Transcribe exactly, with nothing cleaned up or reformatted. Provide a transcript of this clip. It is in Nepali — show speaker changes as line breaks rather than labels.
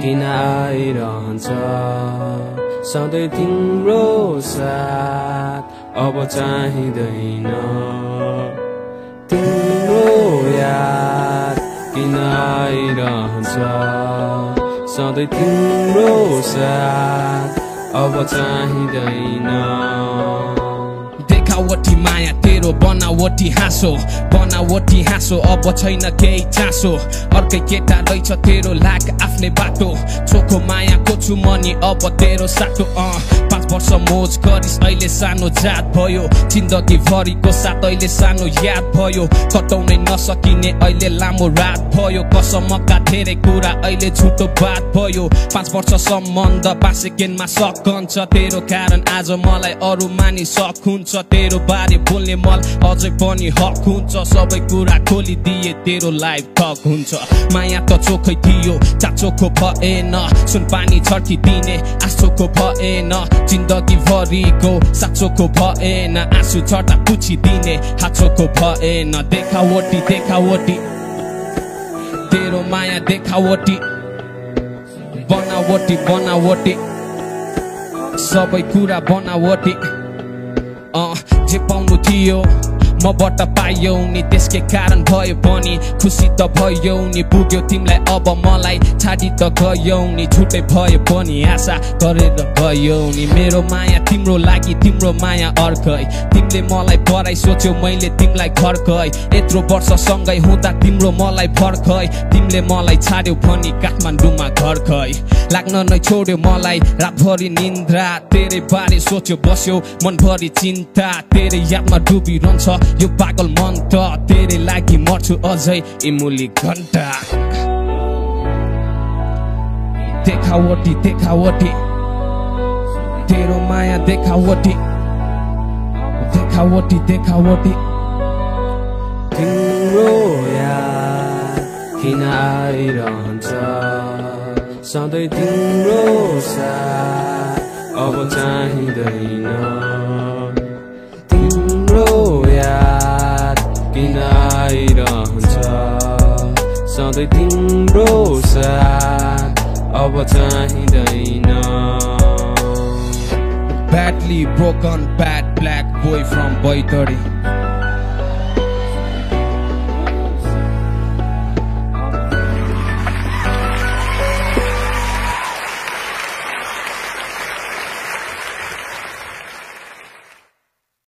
किन आइरहन्छ सधैँ तिम्रो साथ अब चाहिँदैन तिम्रो याद किन आइरहन्छ सधैँ तिम्रो साथ अब चाहिँदैन
देखावटी माया तेरो बनावटी हाँसो बनावटी हाँसो अब छैन केही चासो अर्कै केटा रहेछ तेरो लाग आफ्नै बाटो चोखो माया खोज्छु मनी अब तेरो साटो अँ पाँच वर्ष मोज गरिस अहिले सानो जात भयो जिन्दगी भरिको साथ अहिले सानो याद भयो कटाउनै नसकिने अहिले लामो रात भयो कसमका धेरै कुरा अहिले झुटो बात भयो पाँच वर्ष सम्बन्ध पाँच सेकेन्डमा सकन्छ तेरो कारण आज मलाई अरू मानिस सक हुन्छ तेरो बारे बोल्ने मल अझै पनि हक हुन्छ सबै कुरा खोलिदिए तेरो लाइफ ठक हुन्छ माया त चोखै थियो चाचोखो भएन सुन पानी छर्किदिने आँसोको भएन जिन्दगी भरिको साँचोको भएन आँसु झर्दा पुछिदिने हाचोको भएन देखावटी देखावटी तेरो माया देखावटी बनावटी बनावटी सबै कुरा बनावटी अँ जे पाउनु थियो मबाट पाइयौ नि त्यसकै कारण भयो पनि खुसी त भयो नि पुग्यो तिमीलाई अब मलाई छाडी त गयौ नि छुट्टै भयो पनि आशा गरेर गयौ नि मेरो माया तिम्रो लागि तिम्रो माया अर्कै तिमीले मलाई पराई सोच्यौ मैले तिमीलाई घरकै यत्रो वर्ष सँगै हुँदा तिम्रो मलाई फर्कै तिमीले मलाई छाड्यौ पनि काठमाडौँमा घरकै लाग्न नै छोड्यो मलाई रातभरि निन्द्रा तेरै बारे सोच्यो बस्यो मनभरि चिन्ता तेरै यादमा डुबिरहन्छ यो पागल मन त तेरे लागि मर्छु अझै इमुली घण्टा देखावटी देखावटी तेरो माया देखावटी देखावटी देखावटी
तिम्रो याद किन आइरहन्छ सधैँ तिम्रो साथ अब चाहिँदैन तिम्रो याद किन आइरहन्छ सधैँ तिम्रो साथ अब चाहिँदैन
Badly broken bad black boy from Boy thirty